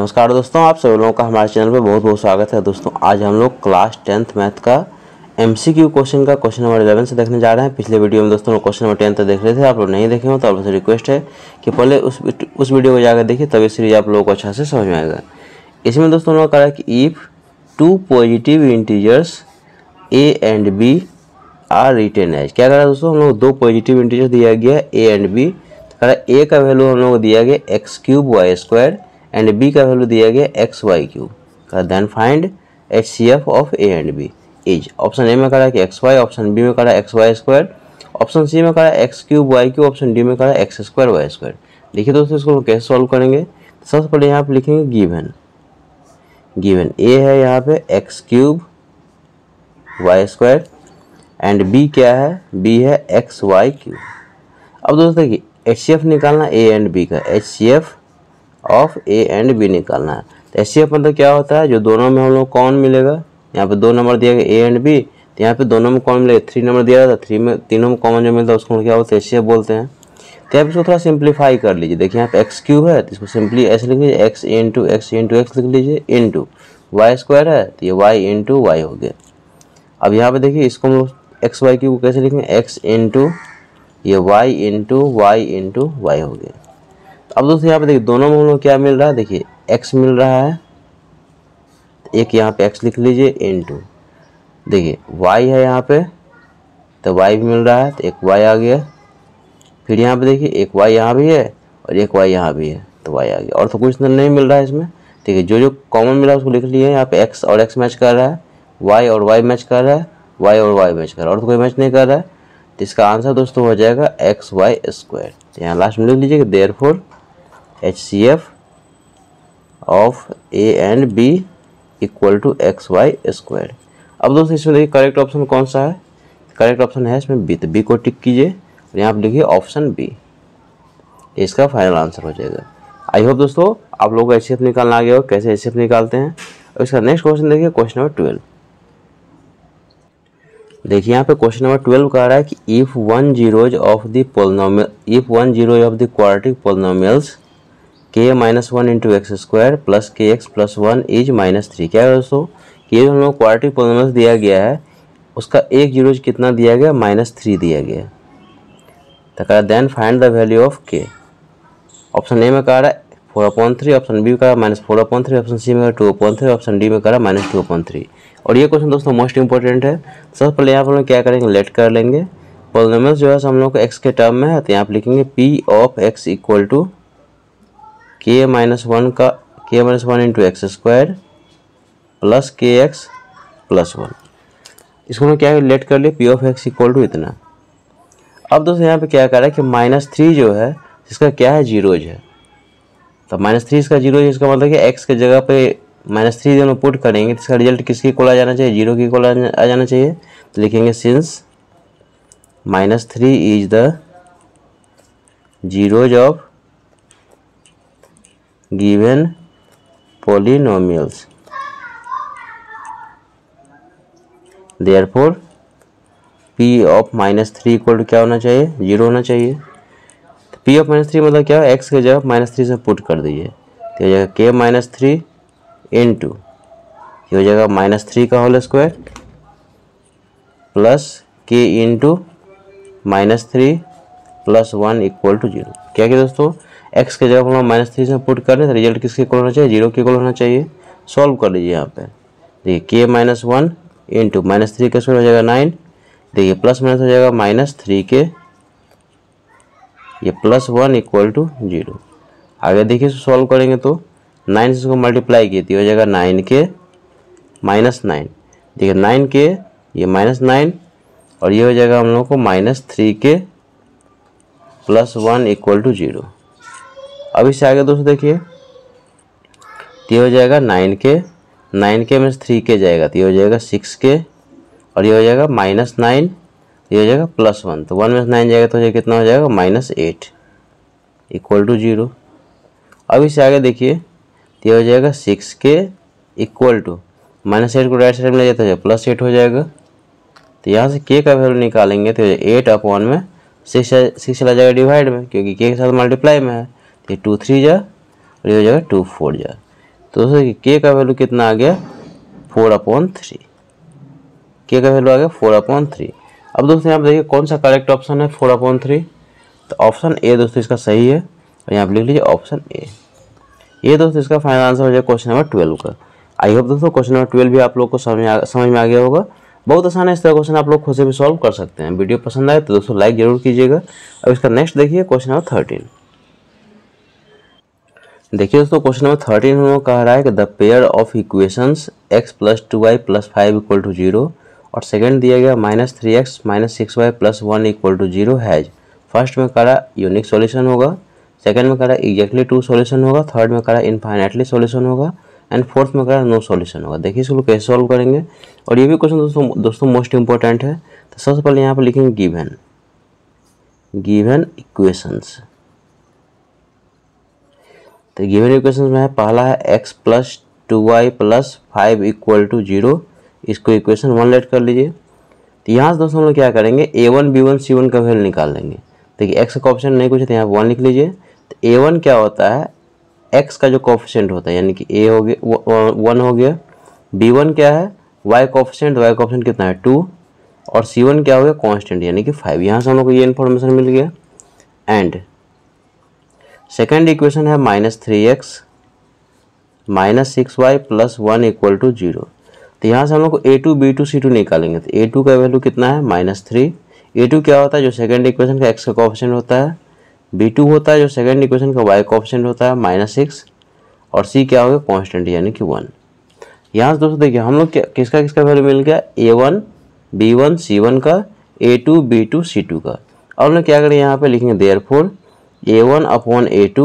नमस्कार दोस्तों, आप सभी लोगों का हमारे चैनल पे बहुत बहुत स्वागत है। दोस्तों आज हम लोग क्लास 10th मैथ का MCQ क्वेश्चन का क्वेश्चन नंबर 11 से देखने जा रहे हैं। पिछले वीडियो में दोस्तों क्वेश्चन नंबर 10 तक देख रहे थे। आप लोग नहीं देखे हो तो आप लोग से रिक्वेस्ट है कि पहले उस वीडियो को जाकर देखिए, तभी सीरीज आप लोगों को अच्छा से समझ में आएगा। इसमें दोस्तों उन्होंने कहा कि if two positive integers A and B are written as, क्या करा दोस्तों, हम लोग दो पॉजिटिव इंटीजर दिया गया A एंड B। करा A का वैल्यू हम लोग को दिया गया x³ y² एंड B का वैल्यू दिया गया xy³। Then find HCF of A and B is, option A में करा कि xy, ऑप्शन बी में करा xy², ऑप्शन सी में करा x³ y³, ऑप्शन डी में करा x² y²। देखिए दोस्तों इसको कैसे सॉल्व करेंगे। सबसे पहले यहाँ पे लिखेंगे गिवन A है यहाँ पे x³ y² एंड B क्या है, B है xy³। अब दोस्तों देखिए HCF निकालना A एंड B का, HCF of A and B निकालना है। तो HCF मतलब क्या होता है, जो दोनों में हम लोग कॉमन मिलेगा। यहाँ पे 2 नंबर दिया गया A एंड B, तो यहाँ पे दोनों में कॉमन मिलेगा। 3 नंबर दिया था, 3 में तीनों में कॉमन जो मिलता है उसको क्या बोलते हैं, HCF बोलते हैं। तो यहाँ पे इसको थोड़ा सिंप्लीफाई कर लीजिए। देखिए यहाँ पे x³ है तो इसको सिंपली ऐसे लिख लीजिए, x इंटू x लिख लीजिए, इंटू y² है तो ये y इंटू y हो गया। अब यहाँ पे देखिए इसको हम लोग xy³ को कैसे लिखेंगे, x इंटू ये y इंटू y हो गया। अब दोस्तों यहाँ पे देखिए दोनों में हम लोग क्या मिल रहा है, देखिए x मिल रहा है, एक यहाँ पे x लिख लीजिए, इंटू देखिए y है यहाँ पे तो y भी मिल रहा है तो एक y आ गया। फिर यहाँ पे देखिए एक y यहाँ भी है और एक y यहाँ भी है तो y आ गया। और तो कुछ नहीं मिल रहा है इसमें। ठीक है, जो कॉमन मिला है उसको लिख लिए। यहाँ पे x और x मैच कर रहा है, y और y मैच कर रहा है, y और y मैच कर रहा है, और तो कोई मैच नहीं कर रहा है। तो इसका आंसर दोस्तों हो जाएगा xy²। तो यहाँ लास्ट में लिख लीजिए कि therefore HCF of A and B equal to xy²। अब दोस्तों इसमें देखिए करेक्ट ऑप्शन कौन सा है, करेक्ट ऑप्शन है इसमें B। तो B को टिक कीजिए और यहाँ पर लिखिए ऑप्शन B, इसका फाइनल आंसर हो जाएगा। आई होप दोस्तों आप लोगों को HCF निकालना आ गया हो, कैसे HCF निकालते हैं। और इसका नेक्स्ट क्वेश्चन देखिए, क्वेश्चन नंबर 12। देखिए यहाँ पे क्वेश्चन नंबर 12 कह रहा है कि if 1 zeros of the quadratic polynomials k-1 into x² plus kx plus 1 is -3। क्या है दोस्तों, ये जो हम लोग क्वाड्रेटिक पॉलिनोमियल्स दिया गया है उसका एक जीरोज कितना दिया गया, -3 दिया गया। तो कह रहा then find the value of k। Option A में कह रहा है 4/3, ऑप्शन बी में कह रहा है -4/3, ऑप्शन सी में कह रहा है 2/3, ऑप्शन डी में कह रहा है -2/3। और ये क्वेश्चन दोस्तों मोस्ट इंपॉर्टेंट है। सबसे पहले यहाँ पर हम लोग क्या करेंगे, लेट कर लेंगे। पॉलिनोमियल्स जो है हम लोग को x के टर्म में है तो यहाँ पर लिखेंगे p of x equal to k-1 into x² plus kx plus 1। इसको हम क्या लेट कर लिए, p of x equal to इतना। अब दोस्तों यहाँ पे क्या कर रहा है कि -3 जो है इसका क्या है, जीरोज है। तो -3 इसका जीरो है, इसका मतलब कि x के जगह पे -3 जब पुट करेंगे तो इसका रिजल्ट किसकी इक्वल आ जाना चाहिए, 0 की इक्वल आ जाना चाहिए। तो लिखेंगे since -3 is the zeros of given polynomials, therefore p of -3 equal to क्या होना चाहिए, 0 होना चाहिए। तो p ऑफ -3 मतलब क्या है, x के जगह -3 से पुट कर दीजिए तो हो जाएगा k-3 इंटू ये हो जाएगा -3 का whole square plus k into -3 plus 1 equal to 0। क्या किया दोस्तों, x के जगह हम लोग -3 से पुट कर रहे हैं तो रिजल्ट किसके इक्वल होना चाहिए, 0 के इक्वल होना चाहिए। सॉल्व कर लीजिए यहाँ पे, देखिए k-1 इंटू -3 का स्क्वायर हो जाएगा 9, देखिए प्लस माइनस हो जाएगा -3 के ये प्लस 1 इक्वल टू 0। आगे देखिए सॉल्व करेंगे तो 9 से इसको मल्टीप्लाई किए तो हो जाएगा 9 के -9, देखिए 9 के ये -9 और ये हो जाएगा हम लोग को -3 के प्लस 1 इक्वल टू 0। अब इससे आगे दोस्तों देखिए ये हो जाएगा 9 के में 3 के जाएगा तो ये हो जाएगा 6 के और ये हो जाएगा -9, ये हो जाएगा +1, तो 1 में 9 जाएगा तो ये कितना हो जाएगा -8 इक्वल टू 0। अब इससे आगे देखिए ये हो जाएगा 6 के इक्वल टू -8 को राइट साइड में ले जाते हैं +8 हो जाएगा। तो यहाँ से k का वैल्यू निकालेंगे तो 8/1 में 6 चला जाएगा डिवाइड में, क्योंकि k के साथ मल्टीप्लाई में है। तो 2 3 जा और ये हो जाएगा 2 4 जा। तो दोस्तों के का वैल्यू कितना आ गया 4/3, के का वैल्यू आ गया 4/3। अब दोस्तों यहाँ पे देखिए कौन सा करेक्ट ऑप्शन है 4/3, तो ऑप्शन ए दोस्तों इसका सही है, और यहाँ पे लिख लीजिए ऑप्शन ए। ये दोस्तों इसका फाइनल आंसर हो जाएगा क्वेश्चन नंबर 12 का। आई होप दोस्तों क्वेश्चन नंबर 12 भी आप लोग को समझ में आ गया होगा। बहुत आसान है, इस तरह क्वेश्चन आप लोग खुद से भी सॉल्व कर सकते हैं। वीडियो पसंद आए तो दोस्तों लाइक जरूर कीजिएगा। अब इसका नेक्स्ट देखिए क्वेश्चन नंबर 13। देखिए दोस्तों क्वेश्चन नंबर 13 हम लोग कह रहा है कि the pair of equations x + 2y + 5 = 0 और सेकंड दिया गया -3x - 6y + 1 = 0 हैज। फर्स्ट में कह रहा यूनिक सॉल्यूशन होगा, सेकंड में कह रहा एग्जैक्टली 2 सॉल्यूशन होगा, थर्ड में कह रहा इनफाइनाइटली सॉल्यूशन होगा, एंड फोर्थ में कह रहा नो सॉल्यूशन होगा। देखिए इसको कैसे सॉल्व करेंगे, और ये भी क्वेश्चन दोस्तों मोस्ट इंपॉर्टेंट है। तो सबसे पहले यहाँ पर लिखेंगे गिवन इक्वेशंस। तो गिवन इक्वेशंस में है पहला है x + 2y + 5 = 0, इसको इक्वेशन 1 लेट कर लीजिए। तो यहाँ से दोस्तों हम लोग क्या करेंगे a1 b1 c1 का वैल्यू निकाल लेंगे। देखिए x का ऑप्शन नहीं कुछ है तो यहाँ 1 लिख लीजिए। तो a1 क्या होता है x का जो कोफिशिएंट होता है, यानी कि a हो गया 1 हो गया, b1 क्या है y कोफिशिएंट कितना है 2, और c1 क्या हो गया कांस्टेंट यानी कि 5। यहाँ से हम लोग को ये इन्फॉर्मेशन मिल गया। एंड सेकेंड इक्वेशन है -3x - 6y + 1 = 0। तो यहाँ से हम लोग को a2 b2 c2 निकालेंगे। तो a2 का वैल्यू कितना है -3, a2 क्या होता है जो सेकंड इक्वेशन का x का कोफिशिएंट होता है, b2 होता है जो सेकंड इक्वेशन का y कोफिशिएंट होता है -6, और c क्या हो गया कांस्टेंट यानी कि 1। यहाँ से दोस्तों देखिए हम लोग किसका वैल्यू मिल गया a1 b1 c1 का, a2 b2 c2 का। और हम लोग क्या करें यहाँ पे लिखेंगे देयरफॉर a1/a2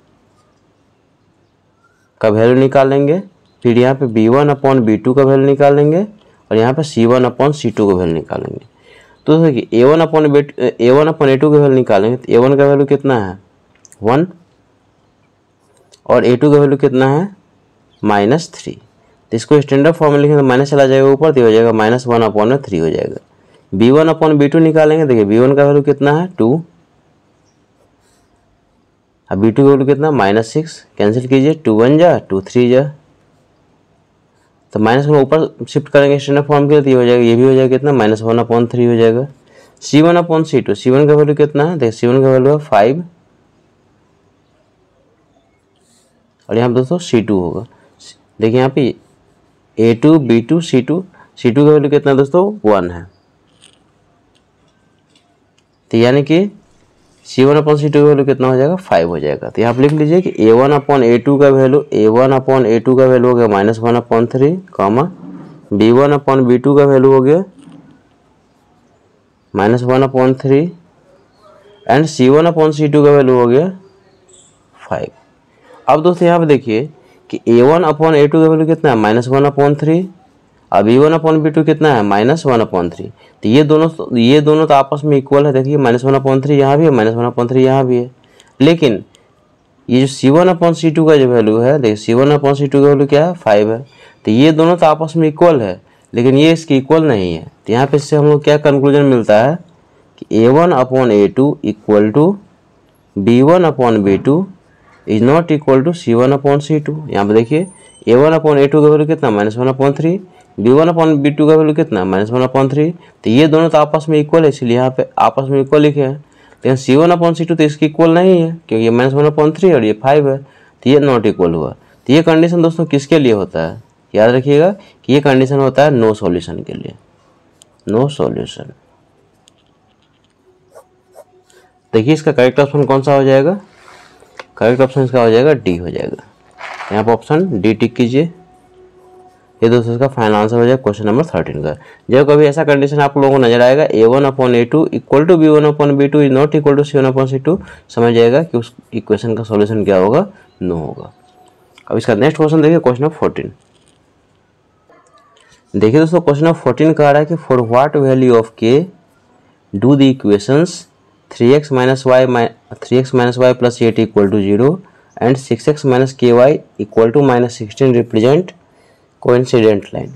का वैल्यू निकालेंगे, फिर यहाँ पे b1/b2 का वैल्यू निकालेंगे, और यहाँ पे c1/c2 का वैल्यू निकालेंगे। तो देखिए a1/a2 का वैल्यू निकालेंगे तो a1 का वैल्यू कितना है 1, और a2 का वैल्यू कितना है -3। तो इसको स्टैंडर्ड फॉर्म में लिखेंगे तो माइनस चला जाएगा ऊपर, तो हो जाएगा -1/3 हो जाएगा। b1/b2 निकालेंगे, देखिए b1 का वैल्यू कितना है 2, अब b2 का वैल्यू कितना -6, कैंसिल कीजिए 2 1 जा 2 3 जा, तो माइनस में ऊपर शिफ्ट करेंगे स्टैंडर्ड फॉर्म के लिए, हो जाएगा ये भी हो जाएगा कितना -1/3 हो जाएगा। c1/c2, c1 का वैल्यू कितना है, देखिए c1 का वैल्यू है 5, और यहाँ पे दोस्तों c2 होगा। देखिए यहाँ पे a2 b2 c2 का वैल्यू कितना है दोस्तों 1 है, तो यानी कि c1/c2 का वैल्यू कितना हो जाएगा 5 हो जाएगा। तो यहाँ पे लिख लीजिए कि a1/a2 का वैल्यू हो गया -1/3, b1/b2 का वैल्यू हो गया -1/3, एंड c1/c2 का वैल्यू हो गया 5। अब दोस्तों यहाँ पे देखिए कि a1/a2 का वैल्यू कितना है -1/3, और b1/b2 कितना है -1/3। तो ये दोनों तो आपस में इक्वल है। देखिए -1/3 यहाँ भी है, -1/3 यहाँ भी है, लेकिन ये जो c1/c2 का जो वैल्यू है, देखिए c1/c2 का वैल्यू क्या है 5 है। तो ये दोनों तो आपस में इक्वल है, लेकिन ये इसकी इक्वल नहीं है। तो यहाँ पे इससे हम लोग क्या कंक्लूजन मिलता है कि a1/a2 = b1/b2 is not equal to c1/c2। यहाँ पे देखिए a1/a2 का वैल्यू कितना -1/3, b1/b2 का वैल्यू कितना -1/3। तो ये दोनों तो आपस में इक्वल है, इसलिए यहाँ पे आपस में इक्वल लिखे हैं। लेकिन c1/c2 तो इसकी इक्वल नहीं है, क्योंकि ये -1/3 और ये 5 है, तो ये नॉट इक्वल हुआ। तो ये कंडीशन दोस्तों किसके लिए होता है, याद रखिएगा कि ये कंडीशन होता है नो सॉल्यूशन के लिए, नो सॉल्यूशन। देखिए इसका करेक्ट ऑप्शन कौन सा हो जाएगा, करेक्ट ऑप्शन इसका हो जाएगा डी हो जाएगा। यहाँ पर ऑप्शन डी टिक कीजिए। ये दोस्तों इसका फाइनल आंसर हो जाएगा क्वेश्चन नंबर 13 का। जब कभी ऐसा कंडीशन आप लोगों को नजर आएगा a1/a2 = b1/b2 is not equal to c1/c2, समझ जाएगा कि उस इक्वेशन का सॉल्यूशन क्या होगा, नो होगा। अब इसका नेक्स्ट क्वेश्चन देखिए क्वेश्चन नंबर 14। देखिए दोस्तों क्वेश्चन नंबर 14 कह रहा है कि for what value of k do the equations 3x - y + 8 = 0 and 6x - ky = -16 represent coincident line.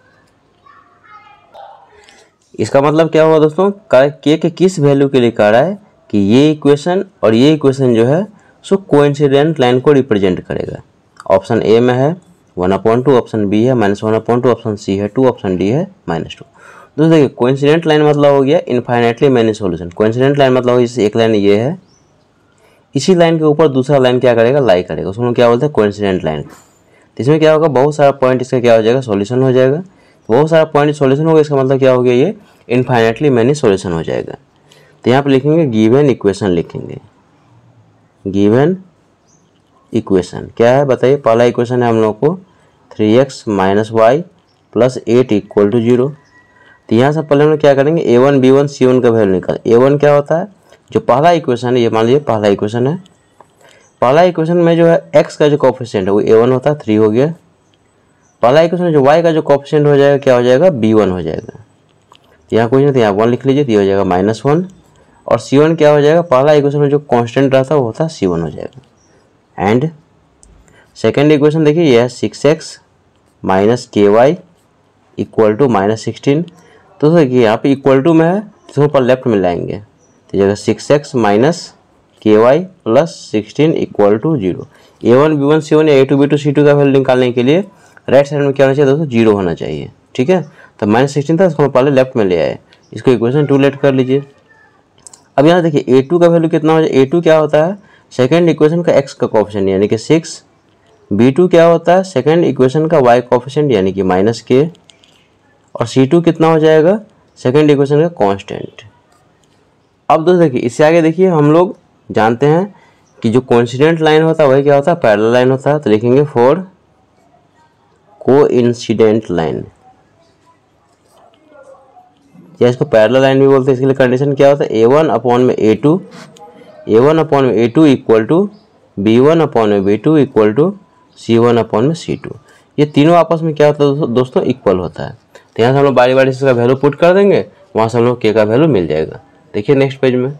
इसका मतलब क्या हुआ दोस्तों, k के किस वैल्यू के लिए कह रहा है कि ये इक्वेशन और ये इक्वेशन जो है सो कोइंसिडेंट लाइन को रिप्रेजेंट करेगा। ऑप्शन ए में है 1/2, ऑप्शन बी है -1/2, ऑप्शन सी है 2, ऑप्शन डी है -2। दोस्तों देखिए कोइंसिडेंट लाइन मतलब हो गया infinitely many solution. Coincident line मतलब जैसे एक लाइन ये है, इसी लाइन के ऊपर दूसरा लाइन क्या करेगा, लाई करेगा, उसको क्या बोलते हैं कोइंसिडेंट लाइन। तो इसमें क्या होगा, बहुत सारा पॉइंट इसका क्या हो जाएगा, सॉल्यूशन हो जाएगा। बहुत सारा पॉइंट सॉल्यूशन होगा, इसका मतलब क्या हो गया, ये इनफाइनाइटली मैनी सॉल्यूशन हो जाएगा। तो यहाँ पे लिखेंगे गिवन इक्वेशन, लिखेंगे गिवन इक्वेशन क्या है बताइए। पहला इक्वेशन है हम लोग को 3x - y + 8 = 0। तो यहाँ से पहले हम लोग क्या करेंगे, a1 b1 c1 का वैल्यू निकाल। a1 क्या होता है, जो पहला इक्वेशन है, ये मान लीजिए पहला इक्वेशन है। पहला इक्वेशन में जो है x का जो कोफिशिएंट है वो a1 होता है, 3 हो गया। पहला इक्वेशन जो y का जो कोफिशिएंट हो जाएगा क्या हो जाएगा, b1 हो जाएगा। तो यहाँ कुछ नहीं, तो यहाँ 1 लिख लीजिए, तो ये हो जाएगा -1। और c1 क्या हो जाएगा, पहला इक्वेशन में जो कांस्टेंट रहता है वो होता है c1 हो जाएगा। एंड सेकेंड इक्वेशन देखिए, ये है 6x - ky = -16। तो देखिए यहाँ पे इक्वल टू में है, इसको पर लेफ्ट में लाएंगे, तो जगह 6x - ky + 16 = 0। a1 b1 c1 या a2 b2 c2 का वैल्यू निकालने के लिए राइट साइड में क्या होना चाहिए दोस्तों, 0 होना चाहिए, ठीक है। तो -16 था, इसको पहले लेफ्ट में ले आए, इसको इक्वेशन 2 लेट कर लीजिए। अब यहाँ देखिए a2 का वैल्यू कितना हो जाए, a2 क्या होता है, सेकेंड इक्वेशन का x का कोफिशिएंट यानी कि 6। b2 क्या होता है, सेकेंड इक्वेशन का y कोफिशिएंट यानी कि -k। और c2 कितना हो जाएगा, सेकेंड इक्वेशन का कांस्टेंट। अब दोस्तों देखिए इससे आगे देखिए, हम लोग जानते हैं कि जो कोइंसिडेंट लाइन होता है वही क्या होता है, पैरेलल लाइन होता है। तो लिखेंगे फॉर कोइंसिडेंट लाइन, या इसको पैरेलल लाइन भी बोलते हैं। इसके लिए कंडीशन क्या होता है, a1/a2 = b1/b2 = c1/c2। ये तीनों आपस में क्या होता है दोस्तों, इक्वल होता है। तो यहाँ से हम लोग बारी बारी से इसका वैल्यू पुट कर देंगे, वहाँ से हम लोग के का वैल्यू मिल जाएगा। देखिए नेक्स्ट पेज में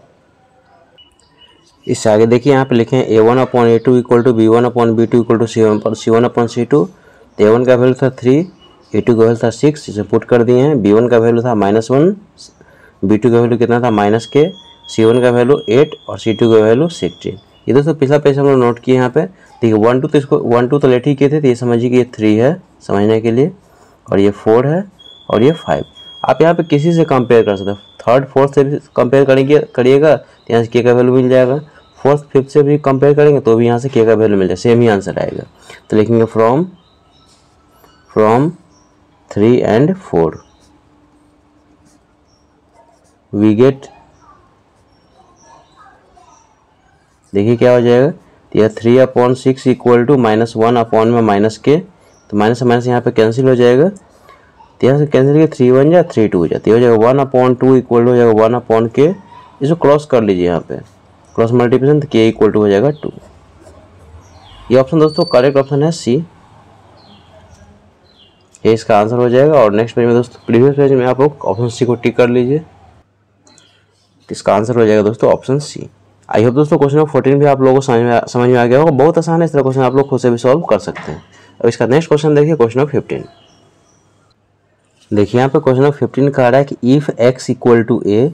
इससे आगे देखिए, यहाँ पे लिखे हैं a1/a2 = b1/b2 = c1/c2। तो a1 का वैल्यू था 3, a2 का वैल्यू था 6, इसे पुट कर दिए हैं। b1 का वैल्यू था -1, b2 का वैल्यू कितना था -k, c1 का वैल्यू 8 और c2 का वैल्यू 16। ये दोस्तों पिछला पेज हम लोग नोट किए यहाँ पे। ठीक है, 1 2 तो इसको 1 2 तो लेट ही किए थे, तो ये समझिए कि ये 3 है समझने के लिए, और ये 4 है और ये 5। आप यहाँ पे किसी से कंपेयर कर सकते हैं, थर्ड फोर्थ से भी कंपेयर करिएगा तो यहाँ से के का वैल्यू मिल जाएगा। फोर्थ फिफ्थ से भी कंपेयर करेंगे तो भी यहाँ से के का वैल्यू मिल जाएगा, सेम ही आंसर आएगा। तो लिखेंगे फ्रॉम 3 and 4 वी गेट, देखिए क्या हो जाएगा, यह 3/6 = -1/k। तो माइनस से माइनस यहाँ पे कैंसिल हो जाएगा, तो यहाँ से कैंसिल किया 3 1 जा 3 2 जाती हो जाएगा 1/2 इक्वल हो जाएगा 1/k। इसको क्रॉस कर लीजिए, यहाँ पे क्रॉस मल्टीप्लिकेशन, तो k = हो जाएगा 2। ये ऑप्शन दोस्तों करेक्ट ऑप्शन है सी, ये इसका आंसर हो जाएगा। और नेक्स्ट पेज में दोस्तों, प्रीवियस पेज में आप लोग ऑप्शन सी को टिक कर लीजिए, इसका आंसर हो जाएगा दोस्तों ऑप्शन सी। आई होप दोस्तों क्वेश्चन नंबर 14 भी आप लोगों को समझ में आ गया होगा। बहुत आसान है, इस तरह क्वेश्चन आप लोग खुद से भी सॉल्व कर सकते हैं। अब इसका नेक्स्ट क्वेश्चन देखिए, क्वेश्चन नंबर 15। देखिए यहाँ पे क्वेश्चन नंबर 15 का आ रहा है कि if x = a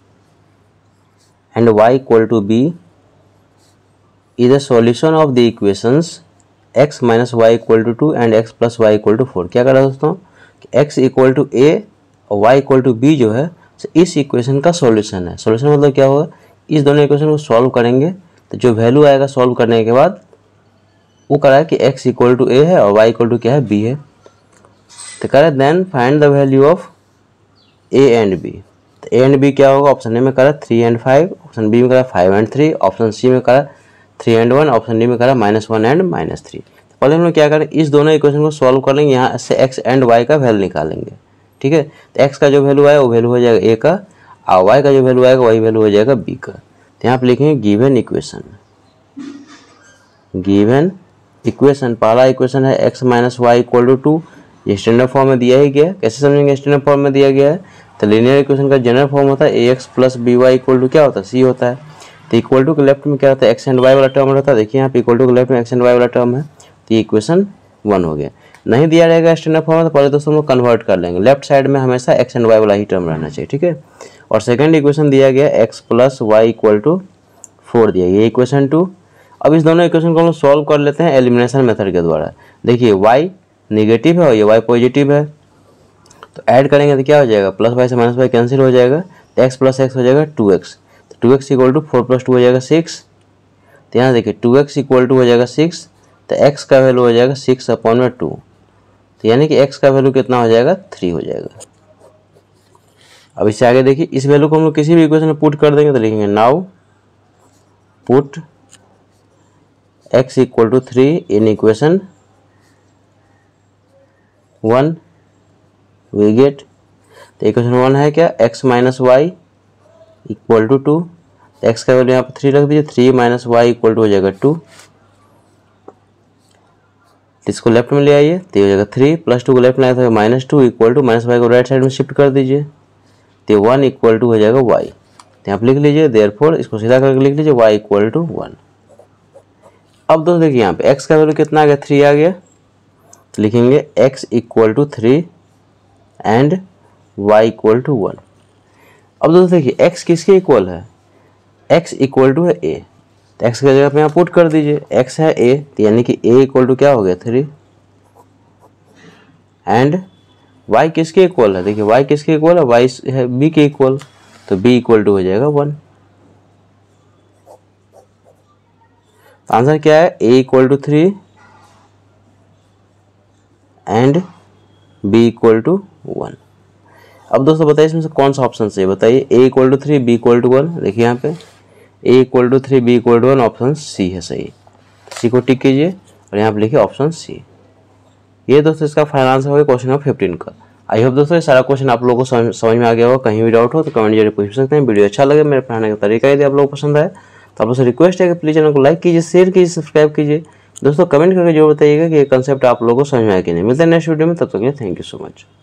and y = b is a solution of the equations x - y = 2 and x + y = 4। क्या कर रहा है दोस्तों, x = a और y = b जो है इस इक्वेशन का सॉल्यूशन है। सॉल्यूशन मतलब क्या होगा, इस दोनों इक्वेशन को सॉल्व करेंगे तो जो वैल्यू आएगा सॉल्व करने के बाद वो कह रहा है कि x = a है और y = क्या है, b है। तो कह रहा है then find the value of a and b। तो a एंड b क्या होगा, ऑप्शन ए में कह रहा है 3 and 5, ऑप्शन बी में कह रहा है 5 and 3, ऑप्शन सी में कह रहा है 3 and 1, ऑप्शन डी में कह रहा है -1 and -3। तो पहले हम लोग क्या करें, इस दोनों इक्वेशन को सॉल्व कर लेंगे, यहाँ से x एंड y का वैल्यू निकालेंगे। ठीक है, तो x का जो वैल्यू आएगा वो वैल्यू हो जाएगा a का, और y का जो वैल्यू आएगा वही वैल्यू हो जाएगा b का। तो यहाँ पे लिखेंगे गिवन इक्वेशन। गिवन इक्वेशन, पहला इक्वेशन है x - y = 2, ये स्टैंडर्ड फॉर्म में दिया ही गया। कैसे समझेंगे, स्टैंडर्ड फॉर्म में दिया गया है तो लीनियर इक्वेशन का जनरल फॉर्म होता है ax + by = क्या होता है, c होता है। तो इक्वल टू के लेफ्ट में क्या होता है, x एंड y वाला टर्म रहता है। देखिए यहाँ पे इक्वल टू के लेफ्ट में x एंड y वाला टर्म है, तो ये इक्वेशन 1 हो गया। नहीं दिया रहेगा स्टैंडर्ड फॉर्म में तो पहले दोस्तों हम लोग कन्वर्ट कर लेंगे, लेफ्ट साइड में हमेशा x एंड y वाला ही टर्म रहना चाहिए। ठीक है, और सेकंड इक्वेशन दिया गया x + y = 4 दिया, ये इक्वेशन 2। अब इस दोनों इक्वेशन को हम लोग सॉल्व कर लेते हैं एलिमिनेशन मेथड के द्वारा। देखिए y निगेटिव है और ये y पॉजिटिव है, तो ऐड करेंगे तो क्या हो जाएगा, प्लस वाई से माइनस वाई कैंसिल हो जाएगा, तो x प्लस एक्स हो जाएगा 2x, तो 2x इक्वल टू 4 + 2 हो जाएगा 6। तो यहाँ देखिए 2x इक्वल टू हो जाएगा 6, तो x का वैल्यू हो जाएगा 6/2, तो यानी कि x का वैल्यू कितना हो जाएगा, 3 हो जाएगा। अब इससे आगे देखिए, इस वैल्यू को हम लोग किसी भी इक्वेशन में पुट कर देंगे, तो लिखेंगे now put x equal to 3 in equation 1, we get, तो इक्वेशन 1 है क्या, x minus y equal to 2, x का वैल्यू यहाँ पर 3 रख दीजिए, 3 माइनस वाई इक्वल टू हो जाएगा 2, इसको लेफ्ट में ले आइए तो हो जाएगा 3 + 2 को लेफ्ट में आया था -2 इक्वल टू माइनस वाई को राइट साइड में शिफ्ट कर दीजिए, तो 1 इक्वल टू हो जाएगा y, तो यहाँ पर लिख लीजिए देयरफॉर, इसको सीधा करके लिख लीजिए y इक्वल टू 1। अब दोस्तों देखिए यहाँ पे x का वैल्यू कितना आ गया, 3 आ गया, तो लिखेंगे x equal to 3 and y equal to 1। अब दोस्तों देखिए x किसके इक्वल है, x इक्वल टू है a, तो x की जगह पे यहाँ पुट कर दीजिए, x है a, तो यानी कि a इक्वल टू क्या हो गया 3, एंड y किसके इक्वल है, देखिए y किसके इक्वल है, y है b के इक्वल, तो b इक्वल टू हो जाएगा 1। आंसर क्या है, a equal to 3 and b equal to 1। अब दोस्तों बताइए इसमें से कौन सा ऑप्शन सही है, बताइए, a equal to 3 b equal to 1, देखिए यहाँ पे a equal to 3 b equal to 1, option C है सही, सी को टिक कीजिए और यहाँ पे लिखिए ऑप्शन सी। ये दोस्तों इसका फाइनल आंसर होगा क्वेश्चन नंबर 15 का। आई होप दोस्तों ये सारा क्वेश्चन आप लोगों को समझ में आ गया होगा, कहीं भी डाउट हो तो कमेंट जरिए पूछ सकते हैं। वीडियो अच्छा लगे, मेरे पढ़ाने का तरीका यदि आप लोगों को पसंद आए तो आप लोगों से रिक्वेस्ट है कि प्लीज़ चैनल को लाइक कीजिए, शेयर कीजिए, सब्सक्राइब कीजिए। दोस्तों कमेंट करके जरूर बताइएगा कि ये कंसेप्ट आप लोगों को समझ में आया कि नहीं। मिलते हैं नेक्स्ट वीडियो में, तब तक के लिए थैंक यू सो मच।